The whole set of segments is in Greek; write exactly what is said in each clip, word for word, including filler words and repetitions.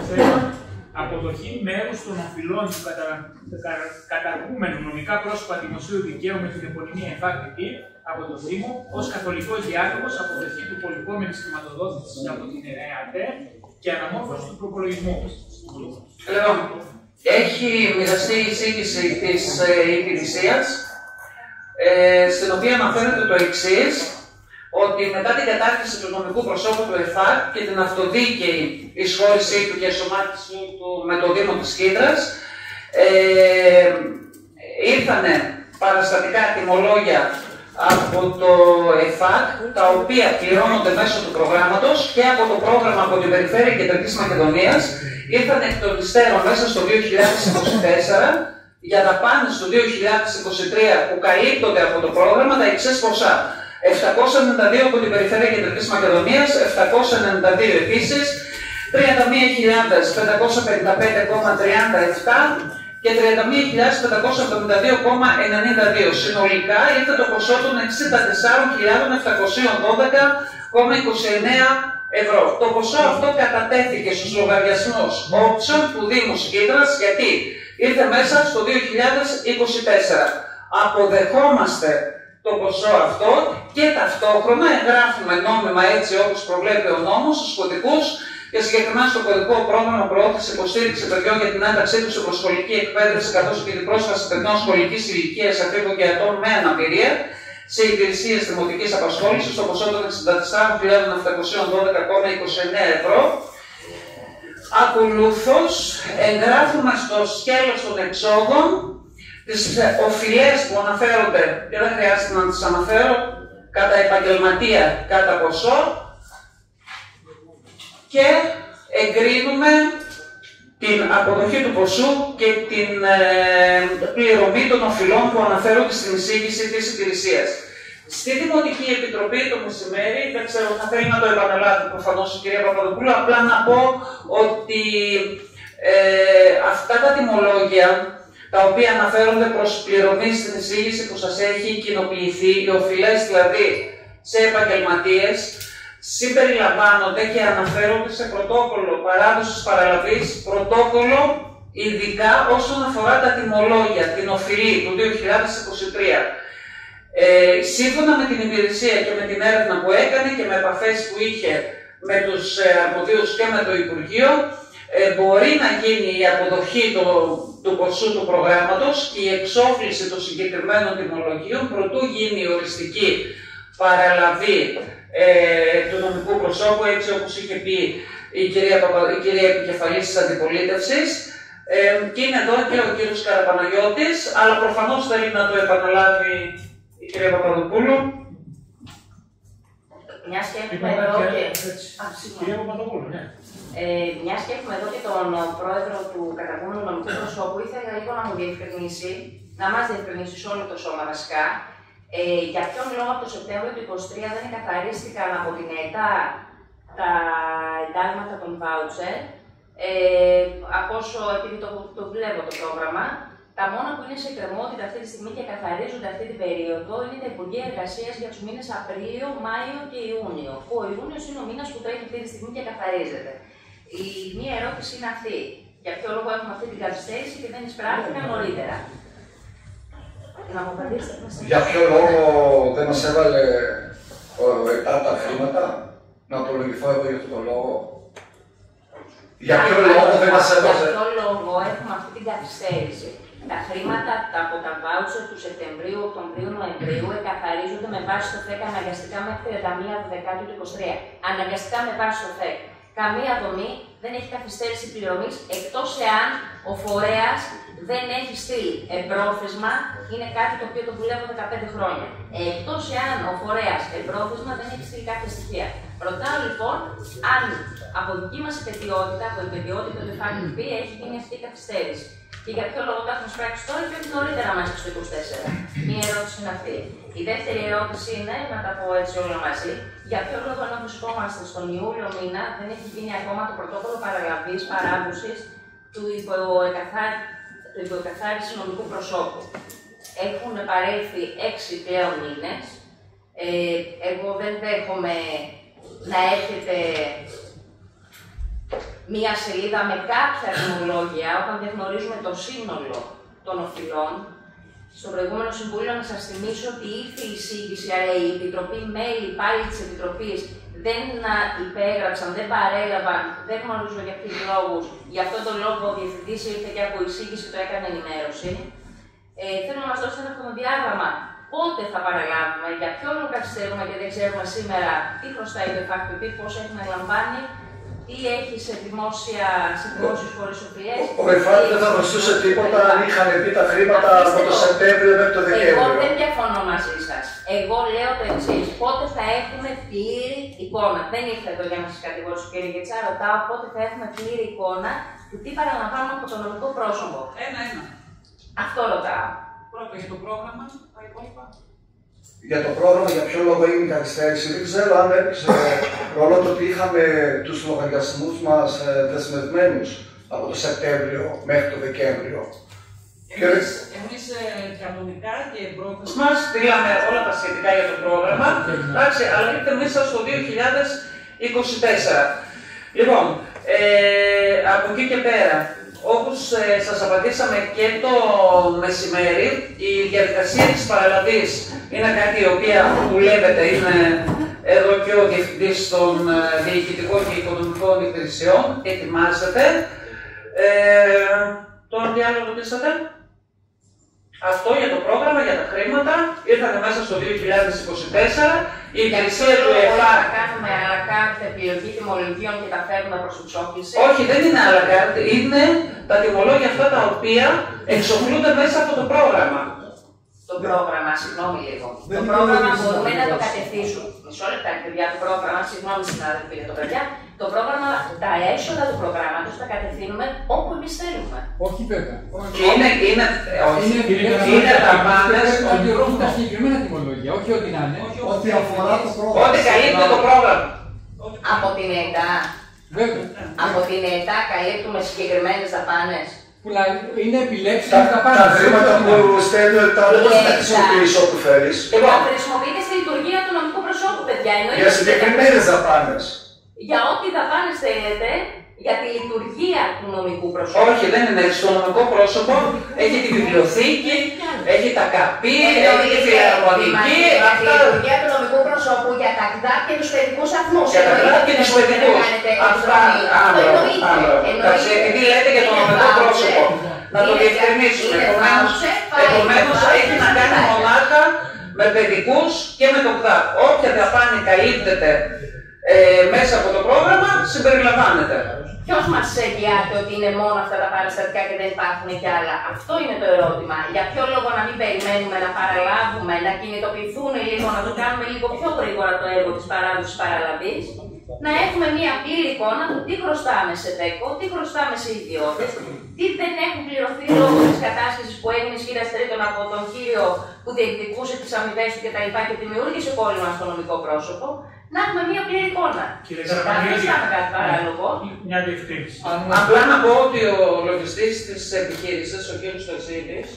θέμα αποδοχή μέρους των οφειλών του κατα... καταργούμενου νομικά πρόσωπα δημοσίου δικαίου με την επωνυμία ΕΦΑΚ από το Δήμο ως καθολικός διάδοχος, αποδοχή του πολυπόμενης χρηματοδότησης από την ΕΑΤΕ και αναμόρφωση του προπολογισμού. Λοιπόν, έχει μοιραστεί η εισήγηση της ε, υπηρεσίας, ε, στην οποία αναφέρεται το εξής, ότι μετά την κατάρτιση του νομικού προσώπου του ΕΦΑΚ και την αυτοδίκαιη εισχώρησή του και ενσωμάτωσή του με το Δήμο της Κίδρας, ε, ήρθανε παραστατικά τιμολόγια από το ΕΦΑΚ, τα οποία πληρώνονται μέσω του προγράμματος και από το πρόγραμμα από την Περιφέρεια Κεντρικής Μακεδονίας, ήρθαν εκ των υστέρων μέσα στο δύο χιλιάδες είκοσι τέσσερα για δαπάνες του δύο χιλιάδες είκοσι τρία που καλύπτονται από το πρόγραμμα τα εξής ποσά. επτακόσια ενενήντα δύο από την Περιφέρεια Κεντρικής Μακεδονίας, επτακόσια ενενήντα δύο επίσης, τριάντα μία χιλιάδες πεντακόσια πενήντα πέντε κόμμα τριάντα επτά και τριάντα μία χιλιάδες πεντακόσια εβδομήντα δύο κόμμα ενενήντα δύο. Συνολικά ήρθε το ποσό των εξήντα τεσσάρων χιλιάδων επτακόσια δώδεκα κόμμα είκοσι εννέα ευρώ. Το ποσό αυτό κατατέθηκε στους λογαριασμούς όψεων του Δήμου Κίδρας, γιατί ήρθε μέσα στο δύο χιλιάδες είκοσι τέσσερα. Αποδεχόμαστε το ποσό αυτό και ταυτόχρονα εγγράφουμε νόμιμα, έτσι όπως προβλέπει ο νόμος, στους κωδικούς και συγκεκριμένα στο κωδικό πρόγραμμα προώθηση υποστήριξη παιδιών για την ένταξή του σε προσχολική εκπαίδευση, καθώς και την πρόσβαση παιδιών σχολικής ηλικίας, ακρίβων και ατόμων με αναπηρία σε υπηρεσίες δημοτικής απασχόλησης στο ποσό των εξήντα τεσσάρων χιλιάδων επτακόσια δώδεκα κόμμα είκοσι εννέα ευρώ. Ακολούθως, εγγράφουμε στο σκέλος των εξόδων τις οφειλές που αναφέρονται, και δεν χρειάζεται να τις αναφέρω, κατά επαγγελματία, κατά ποσό, και εγκρίνουμε την αποδοχή του ποσού και την ε, πληρωμή των οφειλών που αναφέρονται στην εισήγηση της υπηρεσίας. Στη Δημοτική Επιτροπή το μεσημέρι, δεν ξέρω αν θέλει να το επαναλάβει προφανώς η κυρία Παπαδοπούλου, απλά να πω ότι ε, αυτά τα τιμολόγια, τα οποία αναφέρονται προς πληρωμή στην εισήγηση που σας έχει κοινοποιηθεί, οι οφειλές δηλαδή σε επαγγελματίες, συμπεριλαμβάνονται και αναφέρονται σε πρωτόκολλο παράδοσης παραλαβής, πρωτόκολλο ειδικά όσον αφορά τα τιμολόγια, την οφειλή του δύο χιλιάδες είκοσι τρία. Ε, σύμφωνα με την υπηρεσία και με την έρευνα που έκανε και με επαφές που είχε με τους αρμοδίους και με το Υπουργείο, ε, μπορεί να γίνει η αποδοχή το, του ποσού του προγράμματος και η εξόφληση των συγκεκριμένων τιμολογίων προτού γίνει η οριστική παραλαβή ε, του νομικού προσώπου, έτσι όπως είχε πει η κυρία, η κυρία Επικεφαλής της Αντιπολίτευσης. Ε, και είναι εδώ και ο κύριος Καραπαναγιώτης, αλλά προφανώς θέλει να το επαναλάβει η κυρία Παπαδοπούλου. Μια και έχουμε εδώ και... Ε, μια και έχουμε εδώ και τον πρόεδρο του καταγόμενου νομικού προσώπου, ήθελα λίγο να μου διευκρινίσει, να μας διευκρινίσει σε όλο το σώμα βασικά, ε, για ποιον λόγο από το Σεπτέμβριο του είκοσι τρία δεν εκαθαρίστηκαν από την ΕΤΑ τα εντάλματα των βάουτσερ. Ε, από όσο, επειδή το, το βλέπω το πρόγραμμα, τα μόνα που είναι σε εκκρεμότητα αυτή τη στιγμή και καθαρίζονται αυτή την περίοδο είναι τα Υπουργεία Εργασίας για τους μήνες Απρίλιο, Μάιο και Ιούνιο. Που ο Ιούνιος είναι ο μήνας που τρέχει αυτή τη στιγμή και καθαρίζεται. Η μία ερώτηση είναι αυτή. Για ποιο λόγο έχουμε αυτή την καθυστέρηση και δεν εισπράχθηκαν νωρίτερα. Να μου απαντήσετε. Για ποιο λόγο δεν μας έβαλε ο ΕΤΑ τα χρήματα, να απολογηθώ εγώ για αυτόν τον λόγο. Για ποιο λόγο δεν μας έβαλε. Για ποιο λόγο έχουμε αυτή την καθυστέρηση. Τα χρήματα από τα βάουτσερ του Σεπτεμβρίου, Οκτωβρίου, Νοεμβρίου εκαθαρίζονται με βάση το ΦΕΚ αναγκαστικά μέχρι τριάντα μία Δεκάτου του είκοσι τρία. Αναγκαστικά με βάση το ΦΕΚ. Καμία δομή δεν έχει καθυστέρηση πληρωμής, εκτός εάν ο φορέας δεν έχει στείλει εμπρόθεσμα, είναι κάτι το οποίο το δουλεύω δεκαπέντε χρόνια. Εκτός εάν ο φορέας εμπρόθεσμα δεν έχει στείλει κάποια στοιχεία. Ρωτάω λοιπόν αν από δική μας υπετιότητα, από υπετιότητα του ΕΦΑΚ έχει γίνει αυτή η καθυστέρηση. Και για ποιο λόγο το έχουμε σπράξει τώρα και όχι νωρίτερα μέσα στο είκοσι τέσσερα. Μία ερώτηση είναι αυτή. Η δεύτερη ερώτηση είναι, να τα πω έτσι όλα μαζί, για ποιο λόγο ενώ βρισκόμαστε στον Ιούλιο μήνα δεν έχει γίνει ακόμα το πρωτόκολλο παραλαβής παράδοσης του υποεκαθάριση νομικού προσώπου. Έχουν παρέλθει έξι πλέον μήνες. Ε, εγώ δεν δέχομαι να έχετε μία σελίδα με κάποια τιμολόγια, όταν δεν γνωρίζουμε το σύνολο των οφειλών. Στο προηγούμενο συμβούλιο να σας θυμίσω ότι ήρθε η εισήγηση, αλλά η Επιτροπή, μέλη πάλι της Επιτροπής δεν υπέγραψαν, δεν παρέλαβαν, δεν γνωρίζω για ποιους λόγους. Γι' αυτόν τον λόγο ο Διευθυντής ήρθε και από εισήγηση το έκανε ενημέρωση. Ε, θέλω να μας δώσετε ένα χρονοδιάγραμμα. Πότε θα παραλάβουμε, για ποιο λόγο καθυστερούμε και δεν ξέρουμε σήμερα τι χρωστάει το ΕΦΑΚ-ΠΠ, πώς έχει να λαμβάνει, τι έχει σε δημόσια, σε δημόσιους φορείς οφειλές. Ο ΕΦΑΚ δεν θα χρωστούσε τίποτα αν είχαν πει τα χρήματα από το Σεπτέμβριο μέχρι το Δεκέμβριο. Εγώ δεν διαφωνώ μαζί σας. Εγώ λέω το εξής. Πότε θα έχουμε πλήρη εικόνα. Δεν ήρθα εδώ για να σας κατηγορήσω, κύριε Γετσά, ρωτάω πότε θα έχουμε πλήρη εικόνα του τι παραλαμβάνουμε από το νομικό πρόσωπο. Ένα-ένα. Αυτό ρωτάω. Πρώτα για το πρόγραμμα, τα υπόλοιπα. Για το πρόγραμμα, για ποιο λόγο έγινε η καθυστέρηση, δεν ξέρω αν έπαιξε ρόλο το ότι είχαμε τους λογαριασμούς μας δεσμευμένους από το Σεπτέμβριο μέχρι το Δεκέμβριο. Εμείς, εμείς ε, κανονικά και πρόθεση μας στείλαμε όλα τα σχετικά για το πρόγραμμα, εντάξει, αλλά ήρθε μέσα στο δύο χιλιάδες είκοσι τέσσερα. Λοιπόν, ε, από εκεί και πέρα, όπως ε, σας απαντήσαμε και το μεσημέρι, η διαδικασία της παραλαβής είναι κάτι η οποία δουλεύεται, είναι εδώ και ο Διευθυντής των Διοικητικών και Οικονομικών Υπηρεσιών, ετοιμάζεται. Ε, τον διάλογο ρωτήσατε. Αυτό για το πρόγραμμα, για τα χρήματα, ήρθαν μέσα στο δύο χιλιάδες είκοσι τέσσερα. Η υπηρεσία του ΕΦΑ. Θα κάνουμε à la carte επιλογή τιμολογίων και τα φέρνουμε προς εξόφληση. Όχι, δεν είναι à la carte. Είναι τα τιμολόγια αυτά τα οποία εξοφλούνται μέσα από το πρόγραμμα. Το πρόγραμμα, συγγνώμη λίγο. Το πρόγραμμα μπορούμε να το κατευθύνσουμε. Μισό λεπτά, παιδιά, το πρόγραμμα, συγγνώμη συνάδελφοι για το παιδιά. Το πρόγραμμα, τα έσοδα του προγράμματος τα κατευθύνουμε όπου εμείς θέλουμε. Όχι βέβαια. Είναι, είναι, όχι, είναι δαπάνες. Ότι ορίζουν τα συγκεκριμένα τιμολόγια, όχι ό,τι να είναι. Ό,τι αφορά το πρόγραμμα. Ό,τι καλύπτει το πρόγραμμα. Από την ΕΤΑ. Βέβαια. Από την ΕΤΑ καλύπτουμε συγκεκριμένες δαπάνες. Που είναι επιλέξιμες Τα, τα πάντα. τα χρήματα που στέλνουν τα δεν θα τα χρησιμοποιήσω όπου θέλεις. Λοιπόν, χρησιμοποιείται στη λειτουργία του νομικού προσώπου, παιδιά. Εννοείται. Για συγκεκριμένες δαπάνες. Για ό,τι δαπάνες θέλετε, για τη λειτουργία του νομικού προσώπου. Όχι, δεν είναι έτσι. Το νομικό πρόσωπο έχει τη βιβλιοθήκη, έχει τα καπί, έχει τη φιλαρμονική. Για τη λειτουργία του νομικού προσώπου, για τα ΚΔΑΠ και τους παιδικούς σταθμούς. Για τα ΚΔΑΠ και τους παιδικούς. Αυτά, άλλο, άλλο. Εντάξει, επειδή λέτε για το νομικό πρόσωπο, να το διευκρινίσουμε. Επομένως, έχει να κάνει μονάχα με παιδικούς και με το ΚΔΑΠ. Όποια δαπάνη καλύπτεται Ε, μέσα από το πρόγραμμα συμπεριλαμβάνεται. Ποιος μας εγγυάται ότι είναι μόνο αυτά τα παραστατικά και δεν υπάρχουν κι άλλα? Αυτό είναι το ερώτημα. Για ποιο λόγο να μην περιμένουμε να παραλάβουμε, να κινητοποιηθούν λίγο, να το κάνουμε λίγο πιο γρήγορα το έργο της παράδοσης παραλαβής, να έχουμε μία πλήρη εικόνα του τι χρωστάμε σε ΤΕΚΟ, τι χρωστάμε σε ιδιώτες, τι δεν έχουν πληρωθεί λόγω της κατάσχεσης που έγινε σχήρα τρίτων από τον κύριο που διεκδικούσε τις αμοιβές του κτλ. Και, και δημιούργησε κόλλημα στο νομικό πρόσωπο. Να έχουμε μία πλήρη εικόνα. Κύριε Καραπανίδη, κάτι παράλογο. Μια διευκρίνηση. Απλά να πω ότι ο λογιστής της επιχείρησης, ο κ. Στοεσίδης,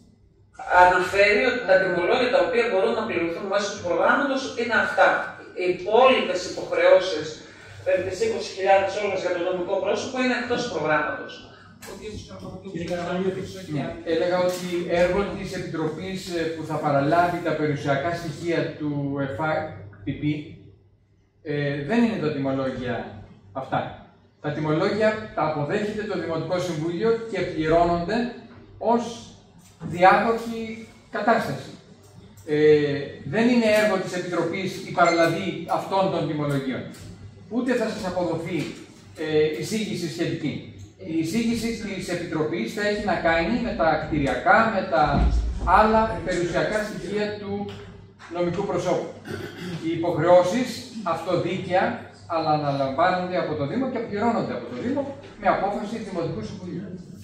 αναφέρει ότι τα τιμολόγια τα οποία μπορούν να πληρωθούν μέσω του προγράμματος είναι αυτά. Οι υπόλοιπες υποχρεώσεις περί τις είκοσι χιλιάδες όλες για το νομικό πρόσωπο είναι εκτός προγράμματος. Κύριε Καραπανίδη, έλεγα ότι έργο της Επιτροπής που θα παραλάβει τα περιουσιακά στοιχεία του ΕΦΑΚ-ΠΠ ε, δεν είναι τα τιμολόγια αυτά. Τα τιμολόγια τα αποδέχεται το Δημοτικό Συμβούλιο και πληρώνονται ως διάδοχη κατάσταση. Ε, δεν είναι έργο της Επιτροπής η παραλαβή αυτών των τιμολογίων. Ούτε θα σας αποδοθεί ε, εισήγηση σχετική. Η εισήγηση της Επιτροπής θα έχει να κάνει με τα κτηριακά, με τα άλλα περιουσιακά στοιχεία του νομικού προσώπου. Οι υποχρεώσεις αυτοδίκαια, αλλά αναλαμβάνονται από το Δήμο και πληρώνονται από το Δήμο με απόφαση του Δημοτικού Συμβουλίου.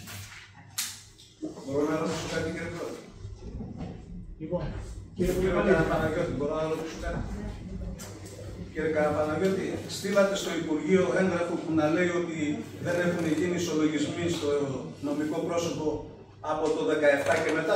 Μπορώ να ρωτήσω κάτι, κύριε Πρόεδρε? Λοιπόν, κύριε Καραπαναγιώτη, μπορώ να ρωτήσω κάτι? Κύριε Καραπαναγιώτη, στείλατε στο Υπουργείο έγγραφο που να λέει ότι δεν έχουν γίνει ισολογισμοί στο νομικό πρόσωπο από το δεκαεπτά και μετά.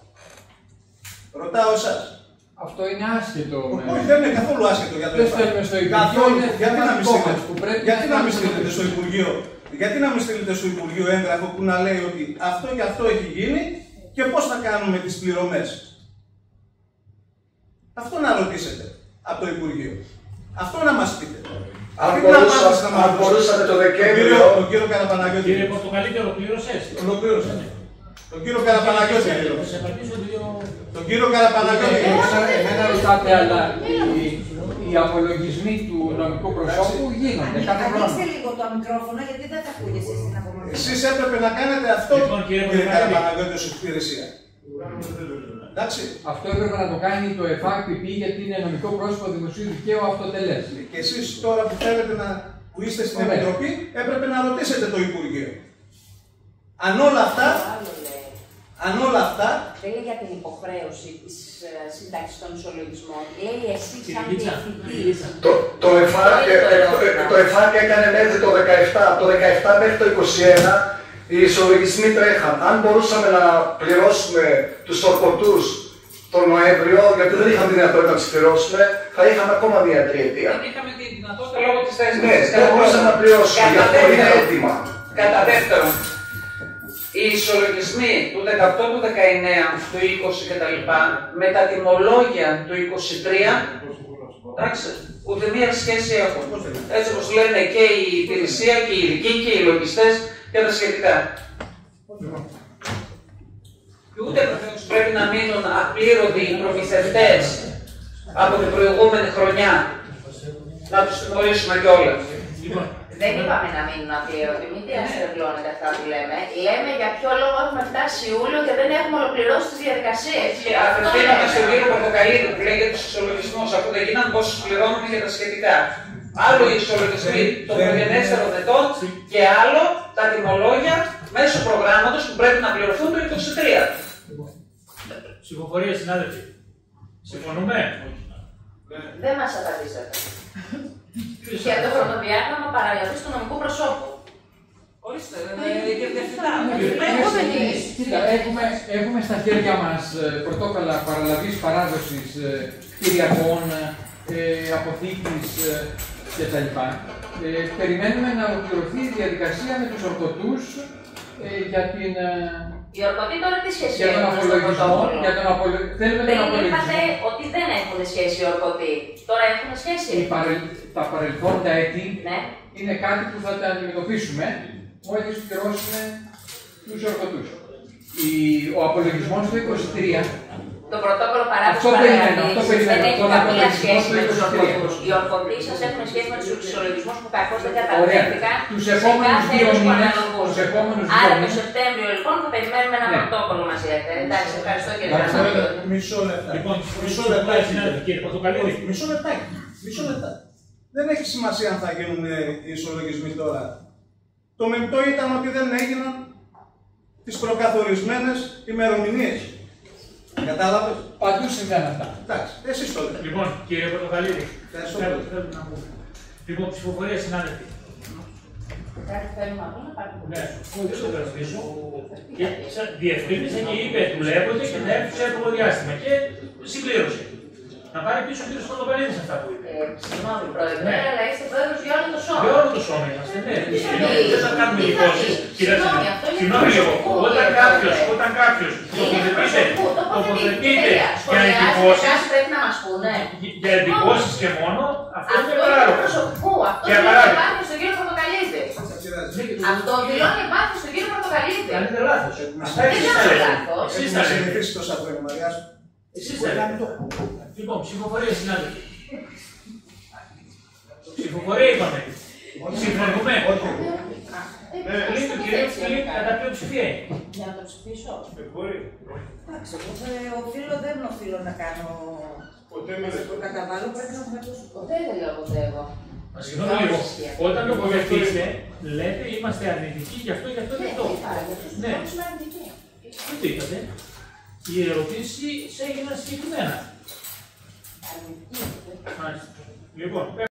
Ρωτάω εσάς. Αυτό είναι άσχετο. Όχι, δεν είναι καθόλου άσχετο για το ΕΦΑΚ. Δεν στέλνουμε στο Υπουργείο. Γιατί να μην στείλετε στο Υπουργείο Γιατί να μην στείλετε στο Υπουργείο έγγραφο που να λέει ότι αυτό και αυτό έχει γίνει και πώς θα κάνουμε τις πληρωμές. Αυτό να ρωτήσετε από το Υπουργείο. Αυτό να μας πείτε. Αν μπορούσα, αν μπορούσατε το Δεκέμβριο. Τον κύριο Καραπαναγιώτη. Κύριε Πορτοκαλίδη, ολοκλήρωσες. Ολοκλήρωσε. Τον κύριο Καραπαναγιώτη. Τον κύριο Καραπαναγιώτη. Εμένα ρωτάτε, αλλά οι απολογισμοί του νομικού προσώπου γίνονται κάθε χρόνο. Ανοίξτε λίγο το μικρόφωνο, γιατί δεν θα ακούγεται εσείς στην απομονή. Εσείς έπρεπε να κάνετε αυτό, κύριε Καραπαναγιώτη, ως υπηρεσία. Εντάξει. Αυτό έπρεπε να το κάνει το ΕΦΑΚ-ΠΠ, γιατί είναι νομικό πρόσωπο δημοσίου δικαίου αυτοτελές. Και εσείς τώρα που θέλετε να που είστε στην Ωραία. Επιτροπή, έπρεπε να ρωτήσετε το Υπουργείο. Αν όλα αυτά, αν όλα αυτά, Δεν λέει για την υποχρέωση της ε, σύνταξης των ισολογισμών. Λέει εσύ σαν Κυριλίτσα, διευθυντής. Το, το, ΕΦΑΚ, ε, ε, το, ε, το ΕΦΑΚ έκανε μέχρι το δεκαεπτά, από το δεκαεπτά μέχρι το είκοσι ένα οι ισολογισμοί τρέχαν. Αν μπορούσαμε να πληρώσουμε τους ορκωτούς τον Νοέμβριο, γιατί δεν είχαμε τη δυνατότητα να τους πληρώσουμε, θα είχαμε ακόμα μία τριετία. Δεν είχαμε τη δυνατότητα λόγω της θέσης. Ναι, δεν μπορούσαμε να πληρώσουμε, γι' αυτό είναι ερώτημα. Κατά δεύτερον, οι ισολογισμοί του δεκαοκτώ, του δεκαεννέα, του είκοσι κτλ. Με τα τιμολόγια του είκοσι τρία, εντάξει, ούτε μία σχέση έχουν. Έτσι όπως λένε και η υπηρεσία και οι ειδικοί και οι λογιστές και τα σχετικά. Και ούτε βεβαίως πρέπει να μείνουν απλήρωτοι οι προμηθευτές από την προηγούμενη χρονιά. Να τους τιμωρήσουμε κιόλας. Δεν είπαμε να μείνουν απλήρωτοι, μην διαστρεβλώνετε αυτά που λέμε. Λέμε για ποιο λόγο έχουμε φτάσει Ιούλιο και δεν έχουμε ολοκληρώσει τις διαδικασίες. Και απευθύνομαι στον κύριο Πορτοκαλίδη που λέει για τους ισολογισμούς, αφού δεν γίναν πόσους πληρώνουμε για τα σχετικά. Άλλο οι ισολογισμοί των προγενέστερων ετών και άλλο τα τιμολόγια μέσω προγράμματος που πρέπει να πληρωθούν το είκοσι τρία. Ψηφοφορία, συνάδελφοι. Συμφωνούμε. Δεν μας απαντήσατε. Για το χρονοδιάγραμμα παραγραφής του νομικού προσώπου. Ορίστε, κύριε Διευθυντά. Κοίτα, έχουμε, έχουμε στα χέρια μας ε, πρωτόκολλα παραλαβής παράδοσης ε, κτηριακών, ε, αποθήκης ε, κτλ. Ε, περιμένουμε να ολοκληρωθεί η διαδικασία με τους ορκωτούς ε, για την. Ε, Οι ορκωτοί τώρα τι σχέση για τον έχουν στο απολογισμό. πρωτόκολλο? Για τον απολο... Θέλουμε τον Δεν απολογισμό. είπατε ότι δεν έχουν σχέση οι ορκωτοί. Τώρα έχουν σχέση. Οι παρε... Τα παρελθόντα έτη Ναι. είναι κάτι που θα τα αντιμετωπίσουμε μόλις πληρώσουμε τους ορκωτούς. Η... Ο απολογισμός του είκοσι τρία. Το πρωτόκολλο παράδοση Αυτό περιμένω, αυτό παραγραφής δεν περιμένω. έχει Τον καμία απολογισμό σχέση του με τους είκοσι τρία. ορκωτούς. Οι ορκωτοί σας έχουν σχέση με τους ισολογισμούς που κακώς δεν Ωραία. καταφέρθηκαν Τους σε επόμενους κάθε δύο έτος που μήνες, αναλογούσε. τους επόμενους δύο Άρα το μήνες. Σεπτέμβριο λοιπόν θα περιμένουμε ένα Ναι. πρωτόκολλο μας λέτε. Εντάξει, ευχαριστώ κύριε Εντάξει. Καραπαναγιώτη. μισό λεπτό. Λοιπόν, μισό μισό λεπτό, λεπτό, συνάδελφοι, κύριε Πορτοκαλίδη. Μισό λεπτάκι. Μισό λεπτά. Δεν έχει σημασία αν θα γίνουν οι ισολογισμοί τώρα. Το μεμπτό ήταν ότι δεν έγιναν τις προκαθορισμένες ημερομηνίες. Κατάλαβες. Παντού συμβαίνουν αυτά. Εντάξει, εσείς το λέτε. Λοιπόν, κύριε Πορτοκαλίδη. Ευχαριστώ θέλω- πολύ. θέλω να πούμε. Λοιπόν, ψηφοφορία, συνάδελφοι. Κάτι θέλουμε να πούμε, πάρτε το Ναι, πίσω. δεν το κρατήσω. Και σα- διευκρίνησε και είπε δουλεύονται και θα έρθει σε εύκολο διάστημα. Και συμπλήρωσε. Να πάρει πίσω ο κ. Πορτοκαλίδης αυτά που είπε. Ε, Συγγνώμη πρόεδρε, Ναι. αλλά είστε πρόεδρος για όλο το σώμα. Για όλο το σώμα είμαστε, ναι. Τι θα πει? Δεν θα κάνουμε Τι θα δηλώσεις. πει? Κοιτάξτε, Συγγνώμη, αυτό είναι συγγνώμη λίγο. προσωπικού, Όταν κύριε κάποιος, Πρόεδρε. όταν κάποιος Είναι τοποθετείται, προσωπικού, τοποθετείται για Σχολιάζει και εντυπώσεις, κάτι πρέπει να μας πούνε. για εντυπώσεις και μόνο, αυτό Αυτό είναι είναι παράλογο. προσωπικού. Αυτό Για δηλώνει παράδειγμα. επάρκεια στον κύριο Πορτοκαλίδη. Αυτό δηλώνει επάρκεια στον κύριο Πορτοκαλίδη. Κάνετε λάθος. Αυτά Δεν εσείς κάνω τα λέτε. λάθος. Εσείς Έχουμε τα λέτε. συνηθίσει τόσα χρόνια, Μαριά. Εσείς τα λέτε. Λοιπόν, ψηφοφορία, συνάδελφοι. Ψηφοφορία είπαμε. Συμφωνούμε. Όχι. Λέει το κύριο Φιλίπ, κατά πλειοψηφία είναι. Για να το ψηφίσω. Εντάξει, εγώ θα- οφείλω, δεν οφείλω να κάνω. Να το καταβάλω, πρέπει να το μετώσω. Ποτέ δεν λέω ποτέ εγώ. Μα συγγνώμη λίγο. Όταν το αποδεχτείτε, λέτε είμαστε αρνητικοί γι' αυτό, γι' αυτό, γι' αυτό. Ναι. Δεν το είπατε. Οι ερωτήσεις έγιναν συγκεκριμένα. Μάλιστα. Λοιπόν,